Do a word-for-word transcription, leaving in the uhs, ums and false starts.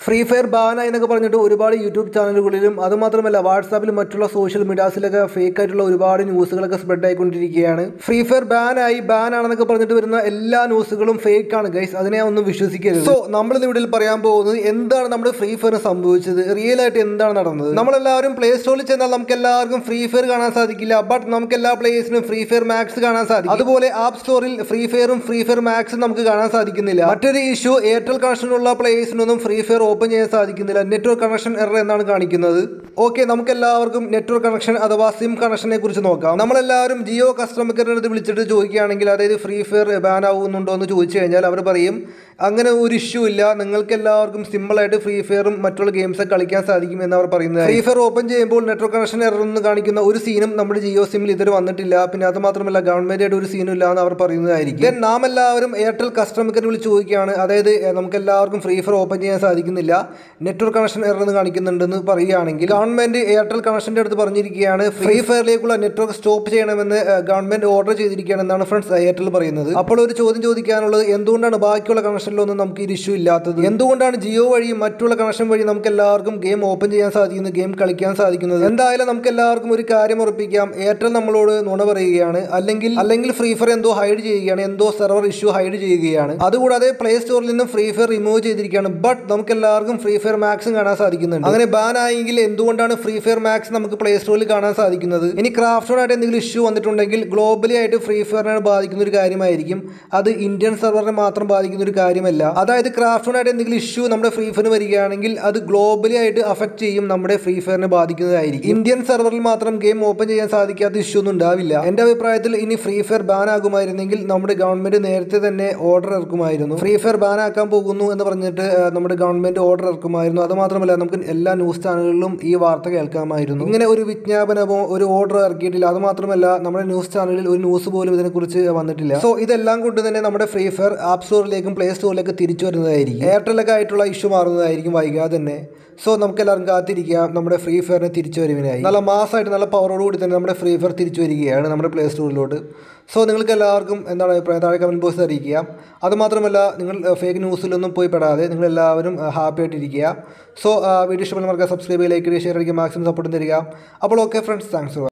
Free fire ബാനായി എന്നൊക്കെ പറഞ്ഞിട്ട് ഒരുപാട് യൂട്യൂബ് ചാനലുകളിലും അതുമാത്രമല്ല വാട്സാപ്പിലും മറ്റുള്ള സോഷ്യൽ മീഡിയാസിലൊക്കെ ഫേക്ക് ആയിട്ടുള്ള ഒരുപാട് ന്യൂസുകളൊക്കെ സ്പ്രെഡ് ആയിക്കൊണ്ടിരിക്കുകയാണ്. ഫ്രീ ഫയർ ബാനായി ബാൻ ആണെന്നൊക്കെ പറഞ്ഞിട്ട് വരുന്ന എല്ലാ ന്യൂസുകളും ഫേക്ക് ആണ് ഗൈസ്, അതിനെ ഒന്നും വിശ്വസിക്കരുത്. സോ നമ്മൾ ഇന്ന് വീഡിയോയിൽ പറയാൻ പോകുന്നത് എന്താണ് നമ്മുടെ ഫ്രീ ഫയർ സംഭവിച്ചത്, റിയൽ ആയിട്ട് എന്താണ് നടന്നത്. നമ്മളെല്ലാവരും പ്ലേ സ്റ്റോറിൽ ചെന്നാൽ നമുക്ക് എല്ലാവർക്കും ഫ്രീ ഫയർ കാണാൻ സാധിക്കില്ല, ബട്ട് നമുക്ക് എല്ലാ പ്ലേയേഴ്സിനും ഫ്രീ ഫയർ മാക്സ് കാണാൻ സാധിക്കും. അതുപോലെ ആപ്പ് സ്റ്റോറിൽ ഫ്രീ ഫയറും ഫ്രീ ഫയർ മാക്സും നമുക്ക് കാണാൻ സാധിക്കുന്നില്ല. മറ്റൊരു ഇഷ്യൂ, എയർടെൽ കണക്ഷനുള്ള പ്ലേയേഴ്സിനൊന്നും ഫ്രീ ഫയർ ഓപ്പൺ ചെയ്യാൻ സാധിക്കുന്നില്ല. നെറ്റ്വർക്ക് കണക്ഷൻ എറർ എന്നാണ് കാണിക്കുന്നത്. ഓക്കെ, നമുക്ക് എല്ലാവർക്കും നെറ്റ്വർക്ക് കണക്ഷൻ അഥവാ സിം കണക്ഷനെ കുറിച്ച് നോക്കാം. നമ്മളെല്ലാവരും ജിയോ കസ്റ്റമർ കെയറിന്റെ അടുത്ത് വിളിച്ചിട്ട് ചോദിക്കുകയാണെങ്കിൽ, അതായത് ഫ്രീ ഫയർ ബാൻ ആവുന്നുണ്ടോ എന്ന് ചോദിച്ചു കഴിഞ്ഞാൽ അവർ പറയും അങ്ങനെ ഒരു ഇഷ്യൂ ഇല്ല, നിങ്ങൾക്ക് എല്ലാവർക്കും സിമ്പിളായിട്ട് ഫ്രീ ഫയറും മറ്റുള്ള ഗെയിംസൊക്കെ കളിക്കാൻ സാധിക്കും എന്നവർ പറയുന്നത്. ഫ്രീ ഫയർ ഓപ്പൺ ചെയ്യുമ്പോൾ നെറ്റ്വർക്ക് കണക്ഷൻ എറർ എന്ന് കാണിക്കുന്ന ഒരു സീനും നമ്മുടെ ജിയോ സിമ്മിൽ ഇതുവരെ വന്നിട്ടില്ല. പിന്നെ അത് മാത്രമല്ല ഗവൺമെന്റായിട്ട് ഒരു സീനും ഇല്ല എന്ന് അവർ പറയുന്നതായിരിക്കും. നാം എല്ലാവരും എയർടെൽ കസ്റ്റമർ കെയർ വിളിച്ച് ചോദിക്കുകയാണ്, അതായത് നമുക്ക് എല്ലാവർക്കും ഫ്രീ ഫയർ ഓപ്പൺ ചെയ്യാൻ സാധിക്കുന്നില്ല, നെറ്റ്വർക്ക് കണക്ഷൻ എറർ എന്ന് കാണിക്കുന്നുണ്ടെന്ന് പറയുകയാണെങ്കിൽ ഗവൺമെന്റ് എയർടെൽ കണക്ഷന്റെ അടുത്ത് പറഞ്ഞിരിക്കുകയാണ് ഫ്രീ ഫയറിലേക്കുള്ള നെറ്റ്വർക്ക് സ്റ്റോപ്പ് ചെയ്യണമെന്ന് ഗവൺമെന്റ് ഓർഡർ ചെയ്തിരിക്കുകയാണെന്നാണ് ഫ്രണ്ട്സ് എയർടെൽ പറയുന്നത്. അപ്പോൾ ഒരു ചോദ്യം ചോദിക്കാനുള്ളത്, എന്തുകൊണ്ടാണ് ബാക്കിയുള്ള കണക്ഷനിലൊന്നും നമുക്ക് ഈ ഇഷ്യൂ ഇല്ലാത്തത്? എന്തുകൊണ്ടാണ് ജിയോ വഴിയും മറ്റുള്ള കണക്ഷൻ വഴി നമുക്ക് എല്ലാവർക്കും ഗെയിം ഓപ്പൺ ചെയ്യാൻ സാധിക്കുന്നത്, ഗെയിം കളിക്കാൻ സാധിക്കുന്നത്? എന്തായാലും നമുക്ക് എല്ലാവർക്കും ഒരു കാര്യം ഉറപ്പിക്കാം, എയർടെൽ നമ്മളോട് നുണ പറയുകയാണ്, അല്ലെങ്കിൽ അല്ലെങ്കിൽ ഫ്രീ ഫയർ എന്തോ ഹൈഡ് ചെയ്യുകയാണ്, എന്തോ സെർവർ ഇഷ്യൂ ഹൈഡ് ചെയ്യുകയാണ്. അതുകൂടാതെ പ്ലേ സ്റ്റോറിൽ നിന്നും ഫ്രീ ഫയർ റിമൂവ് ചെയ്തിരിക്കുകയാണ്, ബട്ട് നമുക്ക് എല്ലാവർക്കും ഫ്രീ ഫയർ മാക്സും കാണാൻ സാധിക്കുന്നുണ്ട്. അങ്ങനെ ബാൻ ആയെങ്കിൽ എന്തുകൊണ്ടാണ് ഫ്രീ ഫയർ മാക്സ് നമുക്ക് പ്ലേ സ്റ്റോറിൽ കാണാൻ സാധിക്കുന്നത്? ഇനി ക്രാഫ്റ്റോൺ ആയിട്ട് എന്തെങ്കിലും ഇഷ്യൂ വന്നിട്ടുണ്ടെങ്കിൽ ഗ്ലോബലി ആയിട്ട് ഫ്രീ ഫയറിനെ ബാധിക്കുന്ന ഒരു കാര്യമായിരിക്കും, അത് ഇന്ത്യൻ സെർവറിനെ മാത്രം ബാധിക്കുന്ന ഒരു കാര്യമല്ല. അതായത് ക്രാഫ്റ്റോൺ ആയിട്ട് എന്തെങ്കിലും ഇഷ്യൂ നമ്മുടെ ഫ്രീ ഫയറിന് വരികയാണെങ്കിൽ അത് ഗ്ലോബലി ആയിട്ട് അഫക്ട് ചെയ്യും, നമ്മുടെ ഫ്രീ ഫയറിനെ ബാധിക്കുന്നതായിരിക്കും. ഇന്ത്യൻ സെർവറിൽ മാത്രം ഗെയിം ഓപ്പൺ ചെയ്യാൻ സാധിക്കാത്ത ഇഷ്യൂ ഒന്നും ഉണ്ടാവില്ല. എന്റെ അഭിപ്രായത്തിൽ ഇനി ഫ്രീ ഫയർ ബാൻ ആകുമായിരുന്നെങ്കിൽ നമ്മുടെ ഗവൺമെന്റ് നേരത്തെ തന്നെ ഓർഡർ ഇറക്കുമായിരുന്നു. ഫ്രീ ഫയർ ബാൻ ആക്കാൻ പോകുന്നു എന്ന് പറഞ്ഞിട്ട് നമ്മുടെ ഗവൺമെന്റ് ഓർഡർ ഇറക്കുമായിരുന്നു. അത് മാത്രമല്ല നമുക്ക് എല്ലാ ന്യൂസ് ചാനലുകളിലും ഈ വാർത്ത കേൾക്കാമായിരുന്നു. ഇങ്ങനെ ഒരു വിജ്ഞാപനമോ ഒരു ഓർഡർ ഇറക്കിയിട്ടില്ല. അത് മാത്രമല്ല നമ്മുടെ ന്യൂസ് ചാനലിൽ ഒരു ന്യൂസ് പോലും ഇതിനെക്കുറിച്ച് വന്നിട്ടില്ല. സോ ഇതെല്ലാം കൊണ്ട് തന്നെ നമ്മുടെ ഫ്രീ ഫയർ ആപ്പ് സ്റ്റോറിലേക്കും പ്ലേ സ്റ്റോറിലേക്കും തിരിച്ചു വരുന്നതായിരിക്കും. എയർടെലൊക്കെ ആയിട്ടുള്ള ഇഷ്യൂ മാറുന്നതായിരിക്കും വൈകാതെ തന്നെ. സോ നമുക്ക് എല്ലാവരും കാത്തിരിക്കാം നമ്മുടെ ഫ്രീ ഫയറിനെ തിരിച്ചു വരവിനായി. നല്ല മാസമായിട്ട് നല്ല പവറോടുകൂടി തന്നെ നമ്മുടെ ഫ്രീ ഫയർ തിരിച്ചു വരികയാണ് നമ്മുടെ പ്ലേ സ്റ്റോറിലോട്ട്. സോ നിങ്ങൾക്ക് എല്ലാവർക്കും എന്താണ് അഭിപ്രായം താഴെ കമൻറ്റ് ബോക്സിൽ അറിയിക്കുക. അതുമാത്രമല്ല നിങ്ങൾ ഫേക്ക് ന്യൂസിലൊന്നും പോയി പെടാതെ നിങ്ങൾ എല്ലാവരും ഹാപ്പി ആയിട്ടിരിക്കുക. സോ വീഡിയോ ഇഷ്ടപ്പെടുന്ന സബ്സ്ക്രൈബ് ചെയ്യുക, ലൈക്ക് ചെയ്യുക, ഷെയർ ചെയ്യുക, മാക്സിമം സപ്പോർട്ട് തരിക. അപ്പോൾ ഓക്കെ ഫ്രണ്ട്സ്, താങ്ക്സ് ഫോർ